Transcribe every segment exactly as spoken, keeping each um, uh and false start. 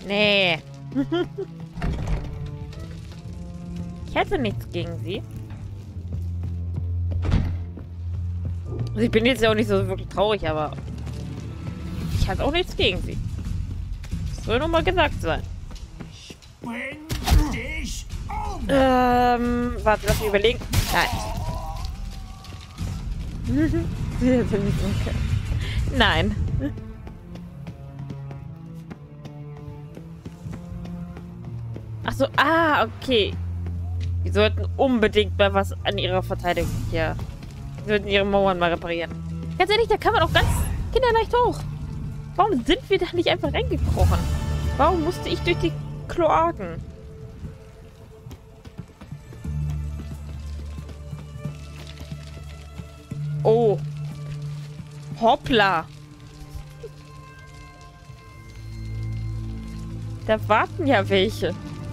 Nee. Ich hätte nichts gegen sie. Also ich bin jetzt ja auch nicht so wirklich traurig, aber ich hatte auch nichts gegen sie. Das soll nur mal gesagt sein. Bring dich um! Ähm, warte, lass mich überlegen. Nein. Okay. Nein. Ach so, ah, okay. Die sollten unbedingt mal was an ihrer Verteidigung hier. Die sollten ihre Mauern mal reparieren. Ganz ehrlich, da kann man auch ganz kinderleicht hoch. Warum sind wir da nicht einfach reingekrochen? Warum musste ich durch die Kloaken? Oh. Hoppla. Da warten ja welche.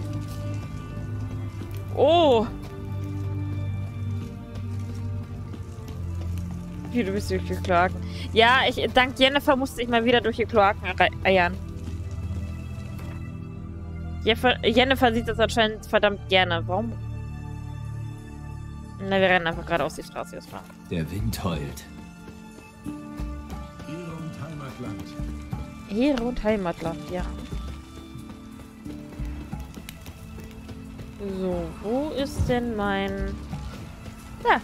Oh. Wie, du bist durch die Kloaken. Ja, ich, dank Jennifer musste ich mal wieder durch die Kloaken eiern. Jennifer sieht das anscheinend verdammt gerne. Warum? Na, wir rennen einfach gerade aus die Straße jetzt mal. Der Wind heult. Ehre und Heimatland. Ehre und Heimatland, ja. So, wo ist denn mein... Da.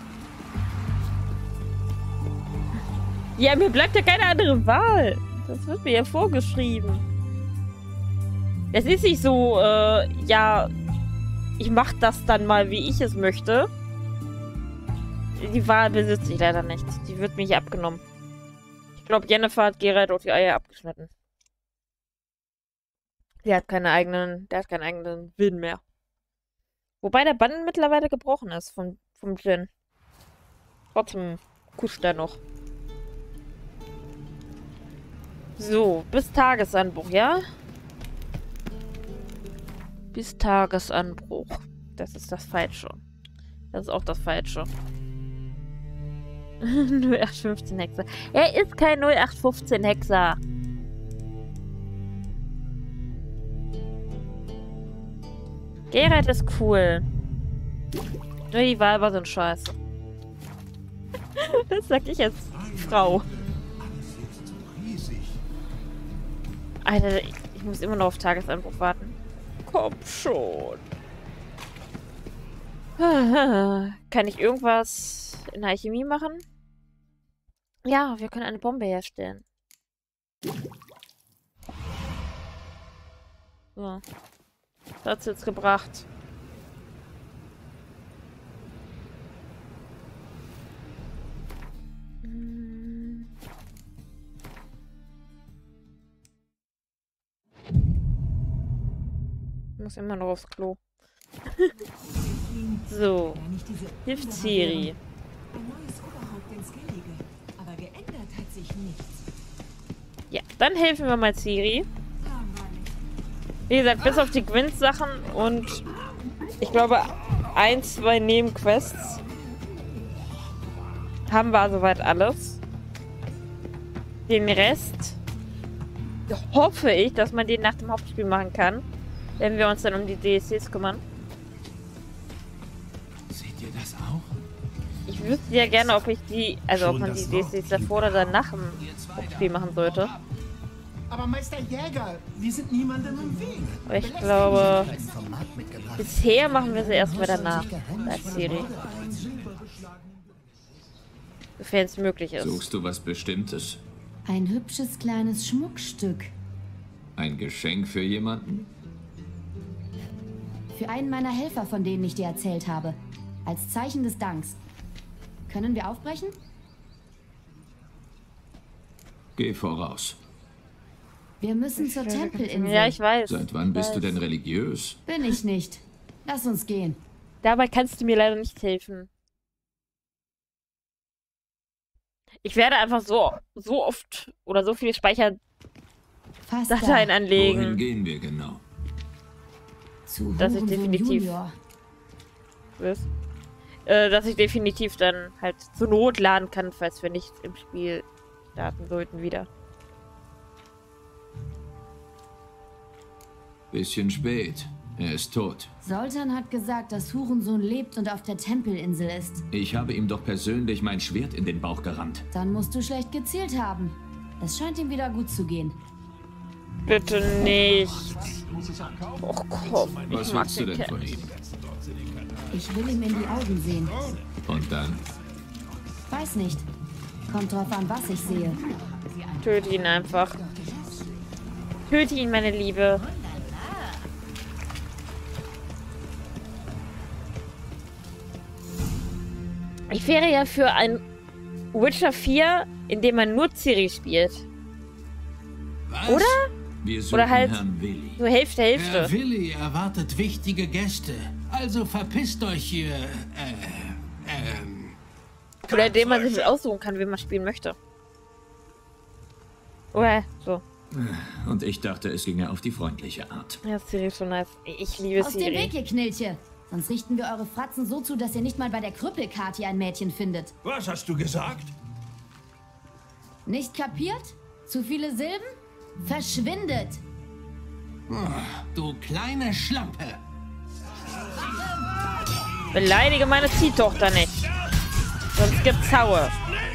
Ja, mir bleibt ja keine andere Wahl. Das wird mir ja vorgeschrieben. Es ist nicht so, äh, ja, ich mach das dann mal, wie ich es möchte. Die Wahl besitze ich leider nicht. Die wird mir hier abgenommen. Ich glaube, Jennifer hat Geralt auf die Eier abgeschnitten. Der hat keine eigenen, der hat keinen eigenen Willen mehr. Wobei der Bann mittlerweile gebrochen ist vom, vom Gin. Trotzdem kuscht er noch. So, bis Tagesanbruch, ja? Bis Tagesanbruch. Das ist das Falsche. Das ist auch das Falsche. null acht fünfzehn Hexer. Er ist kein null acht fünfzehn Hexer. Geralt ist cool. Nur die Weiber sind scheiße. Das sag ich als Frau. Alter, ich, ich muss immer noch auf Tagesanbruch warten. Komm schon. Kann ich irgendwas in der Alchemie machen? Ja, wir können eine Bombe herstellen. So. Das hat's jetzt gebracht. Hm. Ich muss immer noch aufs Klo. So. Hilft Ciri. Ja, dann helfen wir mal Ciri. Wie gesagt, bis auf die Gwent-Sachen und ich glaube ein, zwei Nebenquests haben wir soweit alles. Den Rest hoffe ich, dass man den nach dem Hauptspiel machen kann, wenn wir uns dann um die D L Cs kümmern. Seht ihr das auch? Ich wüsste ja gerne, ob ich die, also ob man die D L Cs davor oder danach im Hauptspiel machen sollte. Aber Meister Jäger, wir sind niemandem im Weg. Aber ich glaube, bisher machen wir sie erstmal danach, als Ciri. Sofern es möglich ist. Suchst du was Bestimmtes? Ein hübsches kleines Schmuckstück. Ein Geschenk für jemanden? Für einen meiner Helfer, von denen ich dir erzählt habe. Als Zeichen des Danks. Können wir aufbrechen? Geh voraus. Wir müssen zur Tempelinsel. Ja, ich weiß. Seit wann ich bist weiß. du denn religiös? Bin ich nicht. Lass uns gehen. Dabei kannst du mir leider nicht helfen. Ich werde einfach so, so oft oder so viele Speicherdateien Fast da. Wohin anlegen, gehen wir genau? Zu dass ich Hurensohn definitiv- Junior. wisst, äh, dass ich definitiv dann halt zur Not laden kann, falls wir nicht im Spiel starten sollten wieder. Bisschen spät. Er ist tot. Soltan hat gesagt, dass Hurensohn lebt und auf der Tempelinsel ist. Ich habe ihm doch persönlich mein Schwert in den Bauch gerammt. Dann musst du schlecht gezielt haben. Es scheint ihm wieder gut zu gehen. Bitte nicht. Oh komm, ich Was mag willst du den denn Kerl. von ihm? Ich will ihm in die Augen sehen. Und dann? Weiß nicht. Kommt drauf an, was ich sehe. Töte ihn einfach. Töte ihn, meine Liebe. Ich wäre ja für ein Witcher vier, in dem man nur Ciri spielt. Was? Oder? Wir suchen Oder halt Herrn Willi. so Hälfte, Hälfte. Herr Willi erwartet wichtige Gäste. Also verpisst euch hier. Äh, ähm. Oder indem man sich aussuchen kann, wie man spielen möchte. Oder so. Und ich dachte, es ginge auf die freundliche Art. Ja, Ciri ist schon nice. Ich liebe Aus dem Weg, Ciri. ihr Knilche. Sonst richten wir eure Fratzen so zu, dass ihr nicht mal bei der Krüppelkarte ein Mädchen findet. Was hast du gesagt? Nicht kapiert? Zu viele Silben? Verschwindet! Du kleine Schlampe. Beleidige meine Ziehtochter nicht. Sonst gibt's Haue.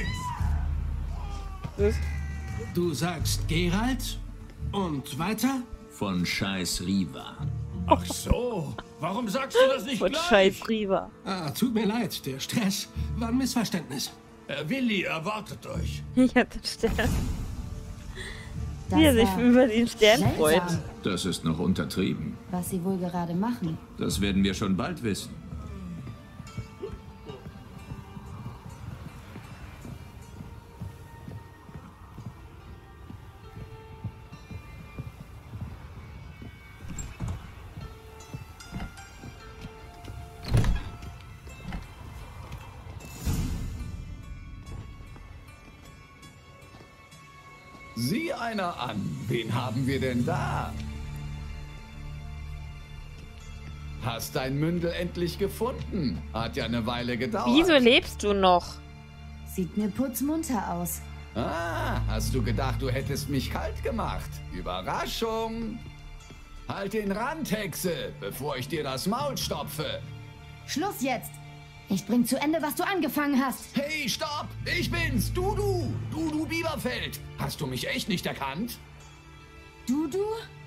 Du sagst Geralt? Und weiter? Von Scheiß Riva. Ach so. Warum sagst du das nicht Und gleich? scheiß Riva. Ah, tut mir leid, der Stress war ein Missverständnis. Herr Willi erwartet euch. Ja, das stimmt. Das Wie er sich war über den Stern freut. seltsam, Das ist noch untertrieben. was sie wohl gerade machen. Das werden wir schon bald wissen. Sieh einer an. Wen haben wir denn da? Hast dein Mündel endlich gefunden? Hat ja eine Weile gedauert. Wieso lebst du noch? Sieht mir putzmunter aus. Ah, hast du gedacht, du hättest mich kalt gemacht? Überraschung! Halt den Rand, Hexe, bevor ich dir das Maul stopfe. Schluss jetzt! Ich bring zu Ende, was du angefangen hast. Hey, stopp! Ich bin's! Du, du! Du, du Bieberfeld! Hast du mich echt nicht erkannt? Du, du?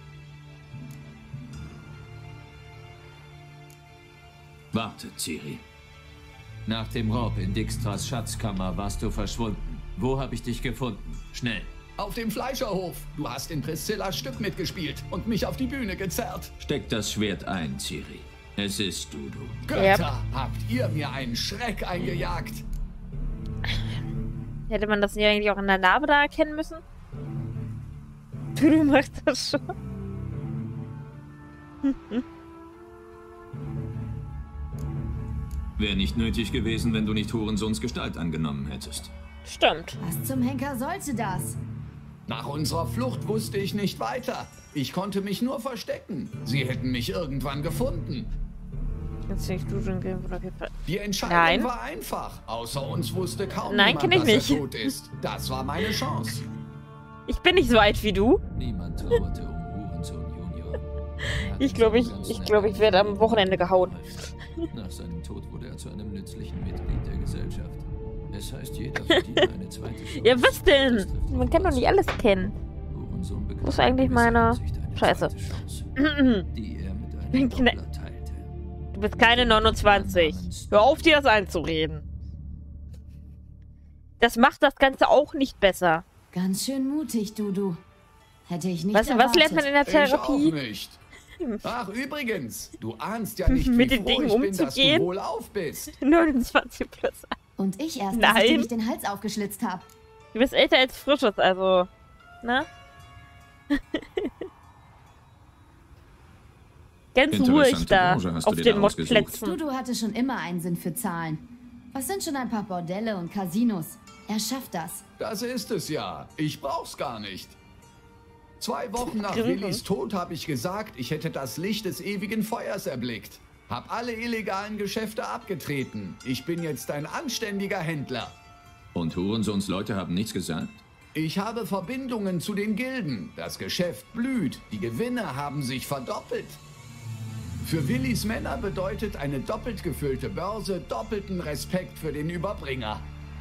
Warte, Ciri. Nach dem Raub in Dijkstras Schatzkammer warst du verschwunden. Wo habe ich dich gefunden? Schnell. Auf dem Fleischerhof. Du hast in Priscillas Stück mitgespielt und mich auf die Bühne gezerrt. Steck das Schwert ein, Ciri. Es ist Dudu. Götter, Yep. habt ihr mir einen Schreck eingejagt? Hätte man das nicht eigentlich auch in der Narbe da erkennen müssen? Du machst das schon. Wäre nicht nötig gewesen, wenn du nicht Hurensohns Gestalt angenommen hättest. Stimmt. Was zum Henker sollte das? Nach unserer Flucht wusste ich nicht weiter. Ich konnte mich nur verstecken. Sie hätten mich irgendwann gefunden. Jetzt nicht du schon gehen, oder geht Die Entscheidung Nein. war einfach. Außer uns wusste kaum Nein, niemand, kenn ich dass nicht. er tot ist. Das war meine Chance. Ich bin nicht so alt wie du. Niemand trauerte um Hurensohn Junior. Er hatte Ich glaube, ich, seinen ganzen ich, glaube, ich werde am Wochenende gehauen. Nach seinem Tod wurde er zu einem nützlichen Mitglied der Gesellschaft. Es heißt, jeder verdient eine zweite Chance. Ja, was denn? Das trifft Man kann doch nicht alles kennen. Hurensohn bekam Wo ist eigentlich in meine gewisser Hinsicht eine Scheiße? zweite Chance, die er mit einem Bin kne- Doppler teilte. Du bist keine neunundzwanzig. Hör auf, dir das einzureden. Das macht das Ganze auch nicht besser. Ganz schön mutig, du, du. Hätte ich nicht Was, was erwartet. lernt man in der Ich auch Therapie? nicht. Ach, übrigens, du ahnst ja nicht, Mit wie den froh Dingen ich bin, dass du umzugehen? wohl auf bist. neunundzwanzig plus. Und ich erst, dass ich dir Nein. nicht den Hals aufgeschlitzt habe. Du bist älter als Frisches, also. Ne? Ganz ruhig Interessante da. Branche hast du Auf dir den da ausgesucht. Modplätzen. Dudu hatte schon immer einen Sinn für Zahlen. Was sind schon ein paar Bordelle und Casinos? Er schafft das. Das ist es ja. Ich brauch's gar nicht. Zwei Wochen nach Grinsen. Willis Tod habe ich gesagt, ich hätte das Licht des ewigen Feuers erblickt. Hab alle illegalen Geschäfte abgetreten. Ich bin jetzt ein anständiger Händler. Und Hurensohns Leute haben nichts gesagt? Ich habe Verbindungen zu den Gilden. Das Geschäft blüht. Die Gewinne haben sich verdoppelt. Für Willis Männer bedeutet eine doppelt gefüllte Börse doppelten Respekt für den Überbringer.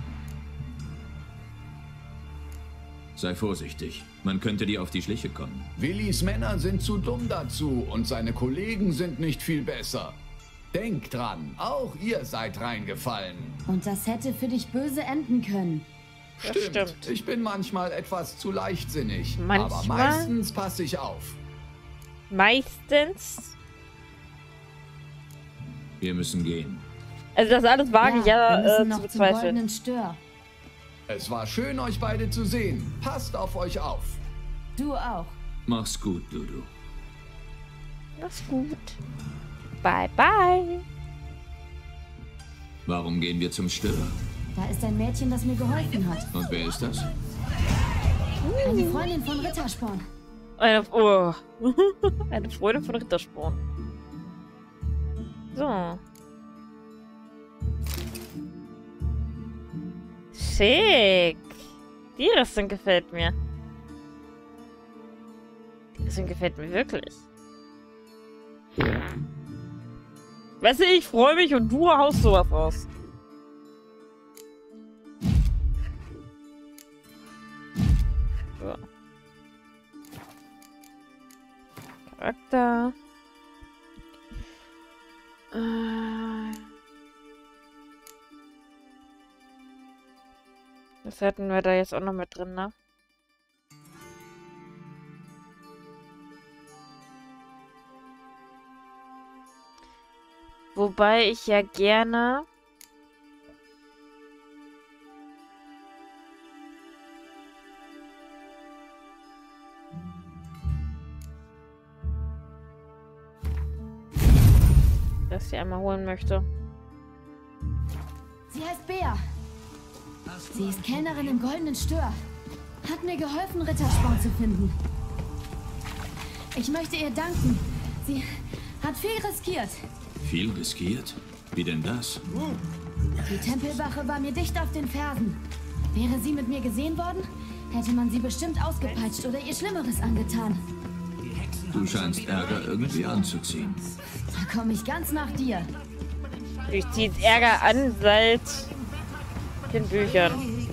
Sei vorsichtig. Man könnte dir auf die Schliche kommen. Willis Männer sind zu dumm dazu und seine Kollegen sind nicht viel besser. Denkt dran, auch ihr seid reingefallen. Und das hätte für dich böse enden können. Das Stimmt. stimmt. Ich bin manchmal etwas zu leichtsinnig. Manchmal? Aber meistens passe ich auf. Meistens. Wir müssen gehen. Also das alles wage ich ja, wir müssen äh, noch zu zum bezweifeln. goldenen Stör. Es war schön, euch beide zu sehen. Passt auf euch auf. Du auch. Mach's gut, Dudu. Mach's gut. Bye, bye. Warum gehen wir zum Stör? Da ist ein Mädchen, das mir geholfen hat. Und wer ist das? Eine Freundin von Rittersporn. Eine, oh. Eine Freude von Rittersporn. So. Schick. Die Rüstung gefällt mir. Die Rüstung gefällt mir wirklich. Weißt du, ich freue mich und du haust sowas raus. So. Charakter. Äh. Das hätten wir da jetzt auch noch mit drin, ne? Wobei ich ja gerne... das hier einmal holen möchte. Sie heißt Bea. Sie ist Kellnerin im Goldenen Stör. Hat mir geholfen, Rittersporn zu finden. Ich möchte ihr danken. Sie hat viel riskiert. Viel riskiert? Wie denn das? Die Tempelwache war mir dicht auf den Fersen. Wäre sie mit mir gesehen worden, hätte man sie bestimmt ausgepeitscht oder ihr Schlimmeres angetan. Du scheinst Ärger irgendwie anzuziehen. Da komme ich ganz nach dir. Ich ziehe Ärger an seit den Büchern.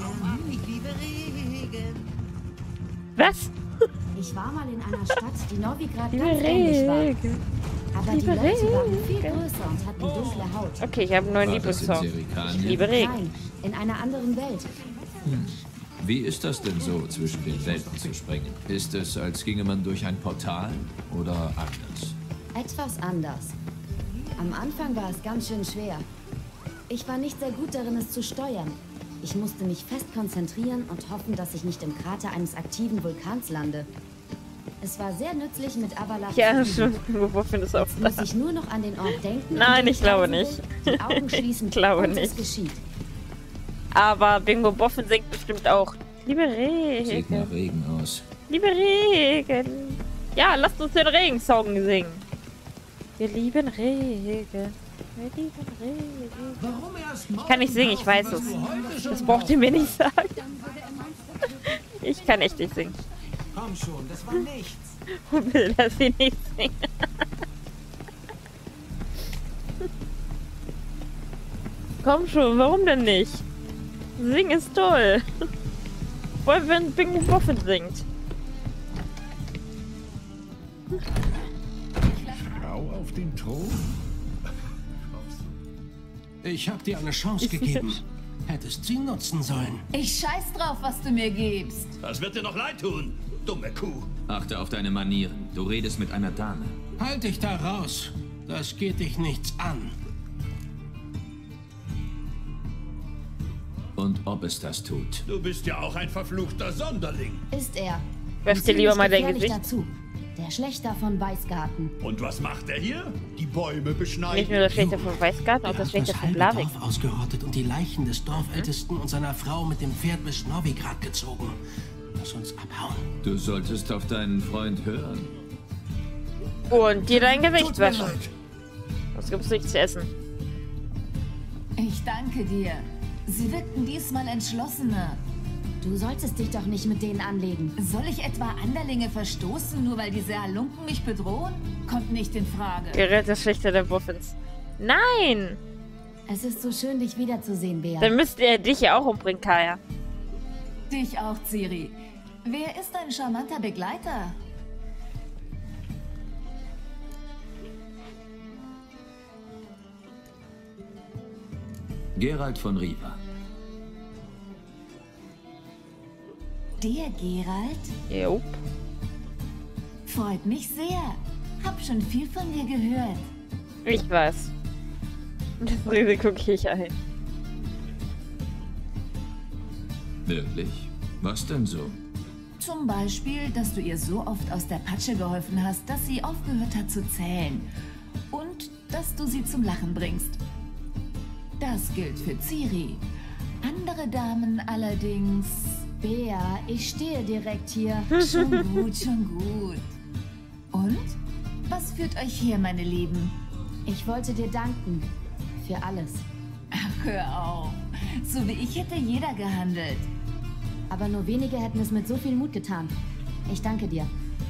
Was? Ich war mal in einer Stadt, die Novigrad Liebe ganz ähnlich war. Regen. Aber Liebe die Leute waren viel Regen. größer und hatten dunkle Haut. Okay, ich habe einen neuen War das in Lieblingssong. Serikanien? Liebe Regen. Nein, in einer anderen Welt. Wie ist das denn so, zwischen den Welten zu springen? Ist es, als ginge man durch ein Portal oder anders? Etwas anders. Am Anfang war es ganz schön schwer. Ich war nicht sehr gut darin, es zu steuern. Ich musste mich fest konzentrieren und hoffen, dass ich nicht im Krater eines aktiven Vulkans lande. Es war sehr nützlich, mit Avalach Ja, zu üben. schon. Wo findest du auch Jetzt muss ich nur noch an den Ort denken. Nein, an den ich glaube reisen nicht. will, Die Augen schließen Ich glaube und nicht. es geschieht. Aber Bingo Boffen singt bestimmt auch. Liebe Sieht nach Regen. Regen aus. Liebe Regen. Ja, lasst uns den Regensong singen. Wir lieben Regen. Wir lieben Regen. Warum erst Ich kann nicht singen, ich weiß es. Das braucht ihr mir nicht sagen. Ich kann echt nicht singen. Komm schon, das war nichts. Und will, dass sie nicht singen. Komm schon, warum denn nicht? Singen ist toll. Vor allem, wenn Bingo Boffen singt. Frau auf dem Thron? Ich habe dir eine Chance gegeben. Hättest sie nutzen sollen. Ich scheiß drauf, was du mir gibst. Das wird dir noch leid tun, dumme Kuh. Achte auf deine Manieren. Du redest mit einer Dame. Halt dich da raus. Das geht dich nichts an. Und ob es das tut. Du bist ja auch ein verfluchter Sonderling. Ist er. Werf Und dir lieber ziemlich mal dein gefährlich Gesicht. dazu. Der Schlechter von Weißgarten. Und was macht er hier? Die Bäume beschneiden. Nicht nur das Schlechte von Weißgarten, auch Er das hat Schlechte das von halbe Blavik. Dorf ausgerottet und die Leichen des Dorfältesten und seiner Frau mit dem Pferd bis Novigrad gezogen. Lass uns abhauen. Du solltest auf deinen Freund hören. Und dir dein Gesicht Tut mir waschen. leid. Was gibt's nicht zu essen? Ich danke dir. Sie wirkten diesmal entschlossener. Du solltest dich doch nicht mit denen anlegen. Soll ich etwa Anderlinge verstoßen, nur weil diese Halunken mich bedrohen? Kommt nicht in Frage. Gerät der Schlichter der Buffins. Nein! Es ist so schön, dich wiederzusehen, Bea. Dann müsste er dich ja auch umbringen, Kaya. Dich auch, Ciri. Wer ist dein charmanter Begleiter? Geralt von Riva. Der Geralt? Jo. Freut mich sehr. Hab schon viel von dir gehört. Ich weiß. Das Risiko gehe ich ein. Wirklich? Was denn so? Zum Beispiel, dass du ihr so oft aus der Patsche geholfen hast, dass sie aufgehört hat zu zählen. Und dass du sie zum Lachen bringst. Das gilt für Ciri. Andere Damen allerdings... Bea, ich stehe direkt hier. Schon gut, schon gut. Und? Was führt euch hier, meine Lieben? Ich wollte dir danken. Für alles. Ach, hör auf. So wie ich hätte jeder gehandelt. Aber nur wenige hätten es mit so viel Mut getan. Ich danke dir.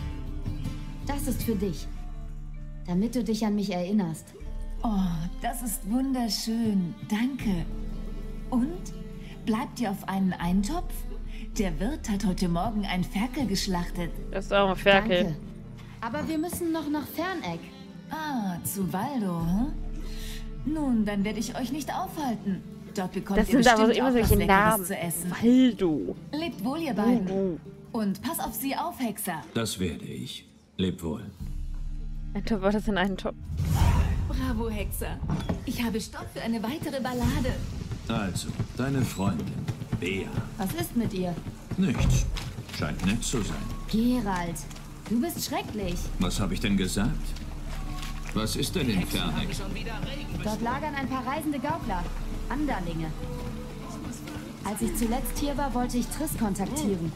Das ist für dich. Damit du dich an mich erinnerst. Oh, das ist wunderschön. Danke. Und? Bleibt ihr auf einen Eintopf? Der Wirt hat heute Morgen ein Ferkel geschlachtet. Das ist auch ein Ferkel. Danke. Aber wir müssen noch nach Ferneck. Ah, zu Waldo, hm? Nun, dann werde ich euch nicht aufhalten. Dort bekommt Das ihr sind aber bestimmt immer auch was solche Leckeres Namen. zu essen. Waldo. Lebt wohl, ihr beiden. Oh, Und pass auf sie auf, Hexer. Das werde ich. Leb wohl. Ein Top war das in einen Top. Bravo, Hexer. Ich habe Stoff für eine weitere Ballade. Also, deine Freundin, Bea. Was ist mit ihr? Nichts. Scheint nett zu sein. Geralt, du bist schrecklich. Was habe ich denn gesagt? Was ist denn in Ferneck? Dort lagern ein paar reisende Gaukler. Anderlinge. Als ich zuletzt hier war, wollte ich Triss kontaktieren.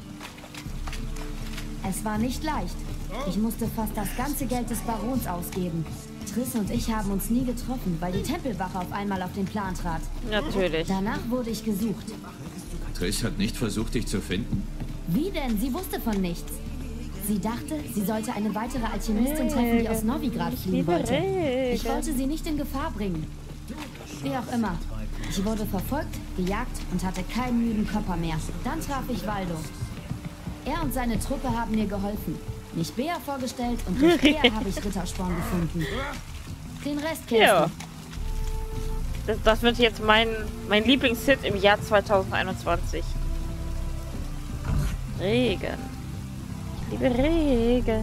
Es war nicht leicht. Ich musste fast das ganze Geld des Barons ausgeben. Triss und ich haben uns nie getroffen, weil die Tempelwache auf einmal auf den Plan trat. Natürlich. Danach wurde ich gesucht. Triss hat nicht versucht, dich zu finden. Wie denn? Sie wusste von nichts. Sie dachte, sie sollte eine weitere Alchemistin treffen, die aus Novigrad fliehen wollte. Ich wollte sie nicht in Gefahr bringen. Wie auch immer. Ich wurde verfolgt, gejagt und hatte keinen müden Körper mehr. Dann traf ich Waldo. Er und seine Truppe haben mir geholfen. Mich Bea vorgestellt und durch Bea habe ich Rittersporn gefunden. Den Rest kennst Ja. du. Das, das wird jetzt mein, mein Lieblings-Hit im Jahr zweitausendeinundzwanzig. Regen. Ich liebe Regen.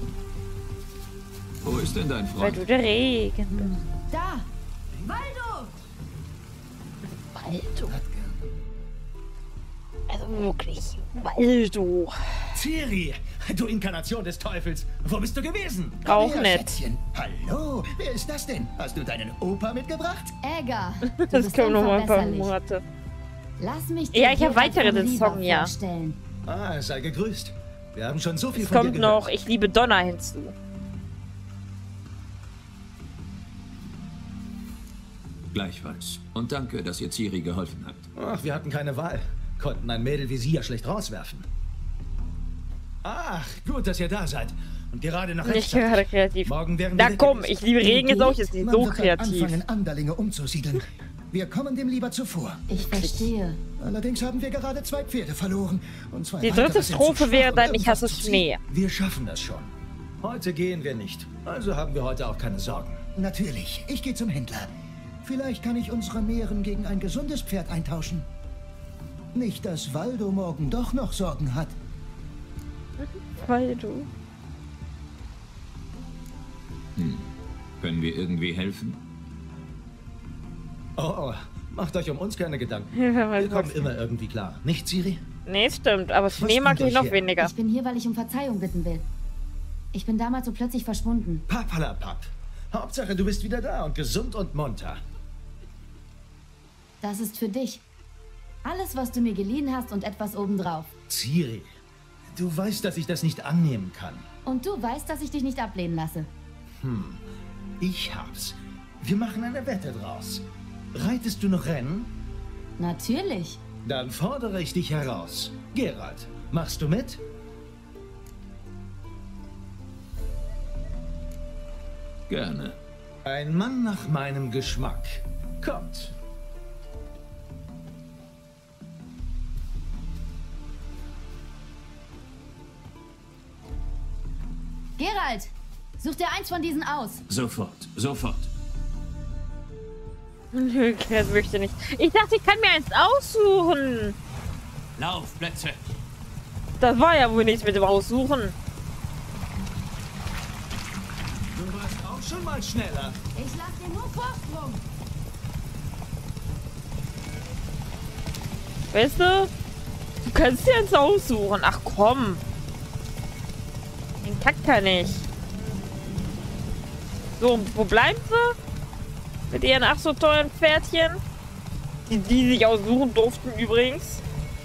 Wo ist denn dein Weil Freund? du der Regen bist. Da! Waldo! Waldo. Also wirklich. Waldo. Ciri, du Inkarnation des Teufels. Wo bist du gewesen? Auch Ja, nett. Schätzchen. Hallo, wer ist das denn? Hast du deinen Opa mitgebracht? Äger, du Das bist kommt noch mal ein paar unverbesserlich. Monate. Lass mich Ja, dir ich habe Geralt weitere von den Riva Song, ja. vorstellen. Ah, sei gegrüßt. Wir haben schon so viel Es von kommt dir noch, gehört. ich liebe Donner hinzu. Gleichfalls. Und danke, dass ihr Ciri geholfen habt. Ach, wir hatten keine Wahl. Konnten ein Mädel wie sie ja schlecht rauswerfen. Ach, gut, dass ihr da seid. Und gerade noch Nicht rechtzeitig. gerade kreativ. Morgen wären Na wir komm, gewesen. ich liebe Regen ist auch jetzt nicht Man so wird dann kreativ. anfangen, Anderlinge umzusiedeln. Wir kommen dem lieber zuvor. Ich verstehe. Allerdings haben wir gerade zwei Pferde verloren. Und zwei Die weitere dritte sind zu Strophe schwach, wäre um dann, ich irgendwas hasse zu ziehen. Schnee. Wir schaffen das schon. Heute gehen wir nicht. Also haben wir heute auch keine Sorgen. Natürlich. Ich gehe zum Händler. Vielleicht kann ich unsere Mähren gegen ein gesundes Pferd eintauschen. Nicht, dass Waldo morgen doch noch Sorgen hat. Waldo. Hm. Können wir irgendwie helfen? Oh, oh, macht euch um uns keine Gedanken. Ja, mein Wir kommen Gott. immer irgendwie klar. Nicht, Ciri? Nee, stimmt, aber Schnee mag bringt ich euch noch her? weniger. Ich bin hier, weil ich um Verzeihung bitten will. Ich bin damals so plötzlich verschwunden. Papalapap. Hauptsache, du bist wieder da und gesund und munter. Das ist für dich. Alles, was du mir geliehen hast und etwas obendrauf. Ciri, du weißt, dass ich das nicht annehmen kann. Und du weißt, dass ich dich nicht ablehnen lasse. Ich hab's. Wir machen eine Wette draus. Reitest du noch Rennen? Natürlich. Dann fordere ich dich heraus. Geralt, machst du mit? Gerne. Ein Mann nach meinem Geschmack. Kommt. Geralt, such dir eins von diesen aus. Sofort, sofort. Nö, das möchte nicht. Ich dachte, ich kann mir eins aussuchen. Laufplätze. Das war ja wohl nichts mit dem Aussuchen. Du warst auch schon mal schneller. Ich lass dir nur Vorsprung. Weißt du? Du kannst dir eins aussuchen. Ach komm. Den Kack kann ich. So, wo bleiben sie? Mit ihren ach so tollen Pferdchen. Die, die sich aussuchen durften übrigens.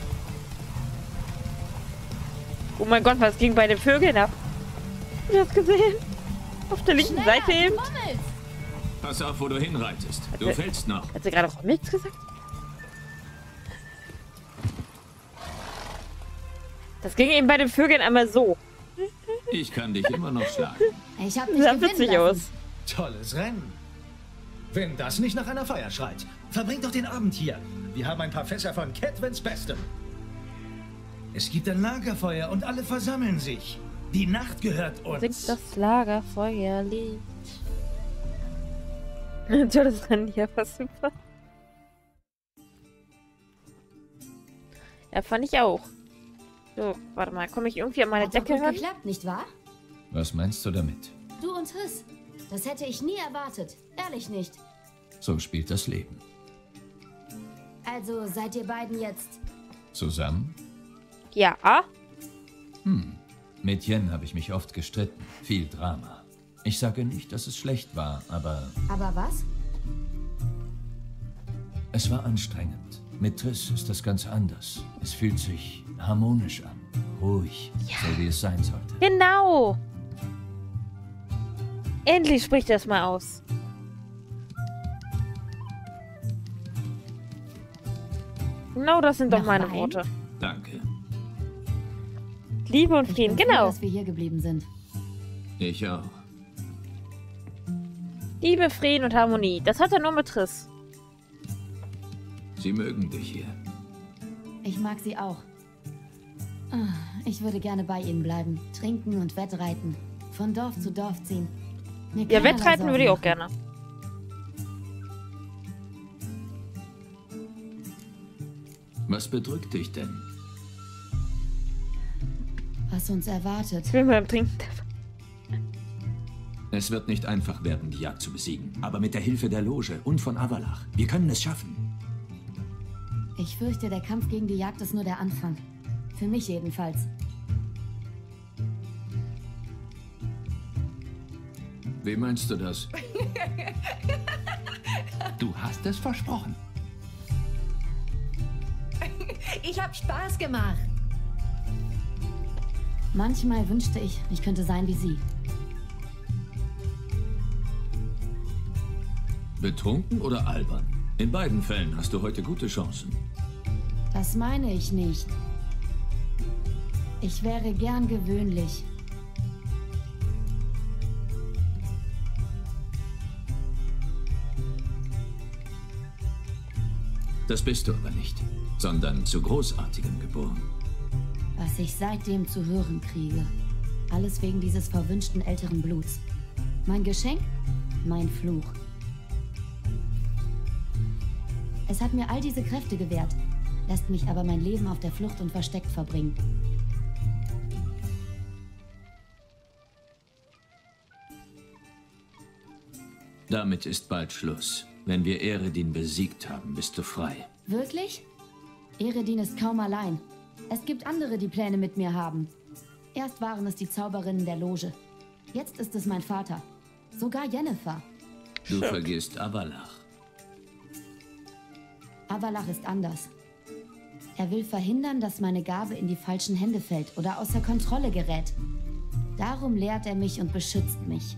Oh mein Gott, was ging bei den Vögeln ab? Habt ihr das gesehen? Auf der linken Schneller, Seite eben. Rummels. Pass auf, wo du hinreitest. Du Hat sie- fällst noch. Hat sie gerade auch nichts gesagt? Das ging eben bei den Vögeln einmal so. Ich kann dich immer noch schlagen. Ich hab Das mich sah gewinnen witzig lassen. aus. Tolles Rennen. Wenn das nicht nach einer Feier schreit, verbringt doch den Abend hier. Wir haben ein paar Fässer von Cadwins Bestem. Es gibt ein Lagerfeuer und alle versammeln sich. Die Nacht gehört uns. Singt das Lagerfeuerlied. Tolles Rennen hier, war super. Ja, fand ich auch. So, warte mal, komme ich irgendwie an meine Hat doch Decke gut ran? geklappt, nicht wahr? Was meinst du damit? Du und Triss. Das hätte ich nie erwartet. Ehrlich nicht. So spielt das Leben. Also seid ihr beiden jetzt... Zusammen? Ja. Hm. Mit Yen habe ich mich oft gestritten. Viel Drama. Ich sage nicht, dass es schlecht war, aber Aber was? es war anstrengend. Mit Triss ist das ganz anders. Es fühlt sich harmonisch an. Ruhig, so wie es sein sollte. Genau. Endlich spricht das mal aus. Genau, das sind doch Noch meine Wein? Worte. Danke. Liebe und Ich Frieden, bin froh, genau. dass wir hier geblieben sind. Ich auch. Liebe, Frieden und Harmonie. Das hat er nur mit Triss. Sie mögen dich hier. Ich mag sie auch. Ah, Ich würde gerne bei ihnen bleiben. Trinken und Wettreiten. Von Dorf zu Dorf ziehen. Mir Ja, keinerlei Wettreiten würde ich auch Sorgen gerne. Was bedrückt dich denn? machen, was uns erwartet. Ich will mal beim Trinken. Es wird nicht einfach werden, die Jagd zu besiegen. Aber mit der Hilfe der Loge und von Avalach. Wir können es schaffen. Ich fürchte, der Kampf gegen die Jagd ist nur der Anfang. Für mich jedenfalls. Wie meinst du das? Du hast es versprochen. Ich hab Spaß gemacht. Manchmal wünschte ich, ich könnte sein wie sie. Betrunken oder albern? In beiden Fällen hast du heute gute Chancen. Das meine ich nicht. Ich wäre gern gewöhnlich. Das bist du aber nicht, sondern zu Großartigem geboren. Was ich seitdem zu hören kriege. Alles wegen dieses verwünschten älteren Bluts. Mein Geschenk? Mein Fluch. Es hat mir all diese Kräfte gewährt, lässt mich aber mein Leben auf der Flucht und versteckt verbringen. Damit ist bald Schluss. Wenn wir Eredin besiegt haben, bist du frei. Wirklich? Eredin ist kaum allein. Es gibt andere, die Pläne mit mir haben. Erst waren es die Zauberinnen der Loge. Jetzt ist es mein Vater. Sogar Yennefer. Du vergisst Avalach. Avalach ist anders. Er will verhindern, dass meine Gabe in die falschen Hände fällt oder außer Kontrolle gerät. Darum lehrt er mich und beschützt mich.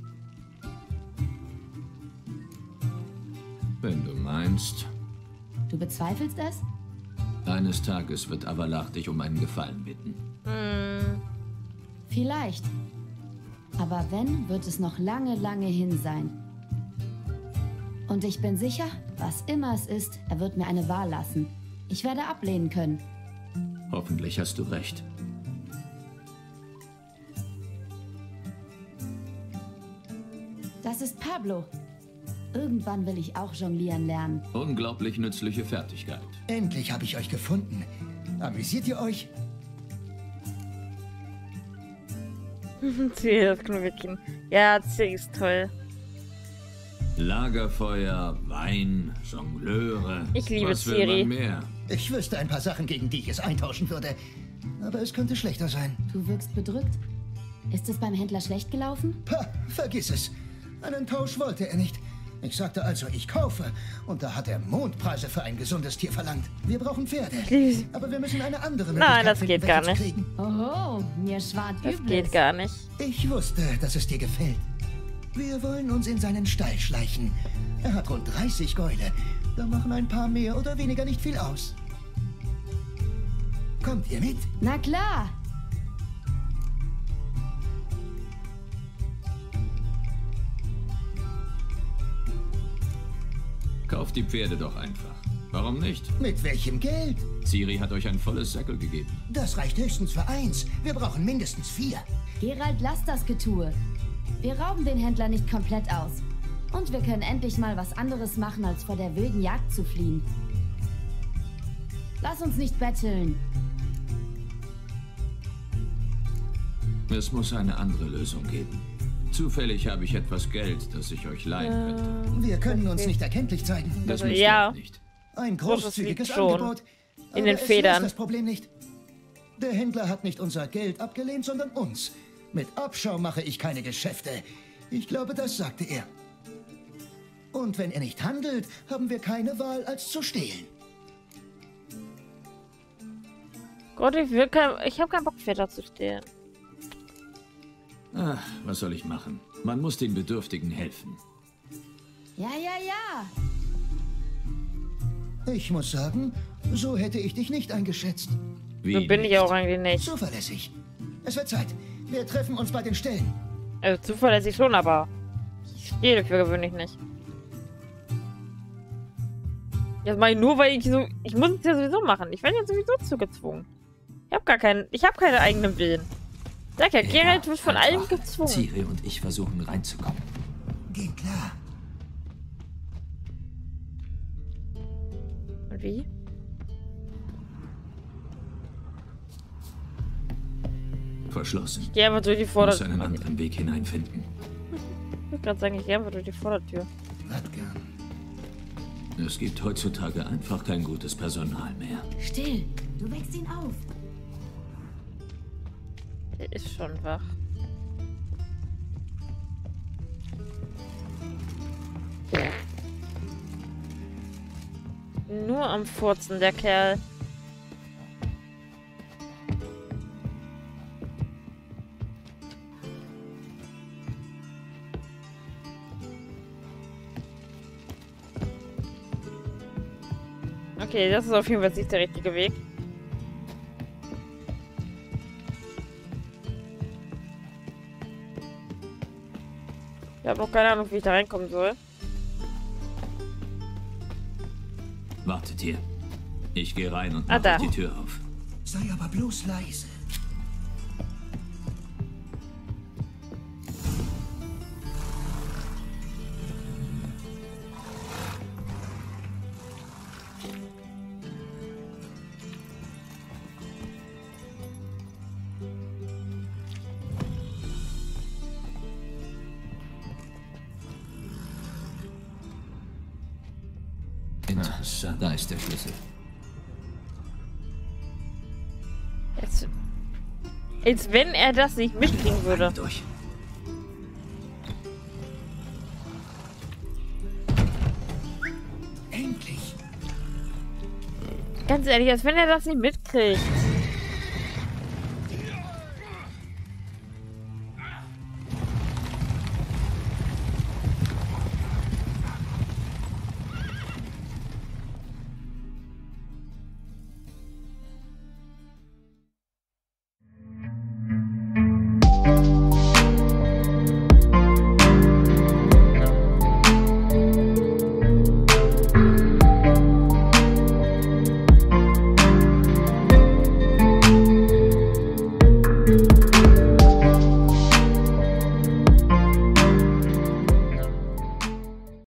Wenn du meinst. Du bezweifelst es? Eines Tages wird Avalach dich um einen Gefallen bitten. Hm. Vielleicht. Aber wenn, wird es noch lange, lange hin sein. Und ich bin sicher, was immer es ist, er wird mir eine Wahl lassen. Ich werde ablehnen können. Hoffentlich hast du recht. Das ist Pablo. Irgendwann will ich auch jonglieren lernen. Unglaublich nützliche Fertigkeit. Endlich habe ich euch gefunden. Amüsiert ihr euch? Ciri, das Knurrchen. Ja, Ciri ist toll. Lagerfeuer, Wein, Jongleure. Ich liebe Was will Ciri. man mehr? Ich wüsste ein paar Sachen, gegen die ich es eintauschen würde. Aber es könnte schlechter sein. Du wirkst bedrückt. Ist es beim Händler schlecht gelaufen? Pah, vergiss es. Einen Tausch wollte er nicht. Ich sagte also, ich kaufe. Und da hat er Mondpreise für ein gesundes Tier verlangt. Wir brauchen Pferde. Aber wir müssen eine andere Möglichkeit Nein, das finden, geht gar welche zu nicht. kriegen. Oho, mir schwant Das Übles. geht gar nicht. Ich wusste, dass es dir gefällt. Wir wollen uns in seinen Stall schleichen. Er hat rund dreißig Gäule. Da machen ein paar mehr oder weniger nicht viel aus. Kommt ihr mit? Na klar. Kauft die Pferde doch einfach. Warum nicht? Mit welchem Geld? Ciri hat euch ein volles Säckel gegeben. Das reicht höchstens für eins. Wir brauchen mindestens vier. Geralt, lass das Getue. Wir rauben den Händler nicht komplett aus. Und wir können endlich mal was anderes machen, als vor der wilden Jagd zu fliehen. Lass uns nicht betteln. Es muss eine andere Lösung geben. Zufällig habe ich etwas Geld, das ich euch leihen könnte. Wir können uns nicht erkenntlich zeigen. Das Also, müsst ja. ihr auch nicht. Ein Großes großzügiges liegt schon Angebot. in aber den es Federn. löst das Problem nicht. Der Händler hat nicht unser Geld abgelehnt, sondern uns. Mit Abschau mache ich keine Geschäfte. Ich glaube, das sagte er. Und wenn er nicht handelt, haben wir keine Wahl, als zu stehlen. Gott, ich will kein, ich habe keinen Bock, Pferde zu stehlen. Ach, was soll ich machen? Man muss den Bedürftigen helfen. Ja, ja, ja. Ich muss sagen, so hätte ich dich nicht eingeschätzt. Wie So bin ich nicht? auch eigentlich nicht. Zuverlässig. Es wird Zeit. Wir treffen uns bei den Ställen. Also zuverlässig schon, aber ich stehe für gewöhnlich nicht. Das mache ich nur, weil ich so... Ich muss es ja sowieso machen. Ich werde ja sowieso zugezwungen. Ich habe gar keinen... Ich habe keine eigenen Willen. Sag ja, Geralt wird von allem gezwungen. Ciri und ich versuchen reinzukommen. Geht klar. Und wie? Verschlossen. Ich gehe einfach durch die Ich muss Vordertür. einen anderen Weg hineinfinden. Ich wollte gerade sagen, ich gehe einfach durch die Vordertür. Radgern. Es gibt heutzutage einfach kein gutes Personal mehr. Still. Du wächst ihn auf. Der ist schon wach. Nur am Furzen, der Kerl. Okay, das ist auf jeden Fall nicht der richtige Weg. Ich habe auch keine Ahnung, wie ich da reinkommen soll. Wartet hier. Ich gehe rein und Ah, mache da. die Tür auf. Sei aber bloß leise. Interessant. Da ist der Schlüssel. Jetzt, jetzt wenn er das nicht mitkriegen würde. Durch. Endlich. Ganz ehrlich, als wenn er das nicht mitkriegt.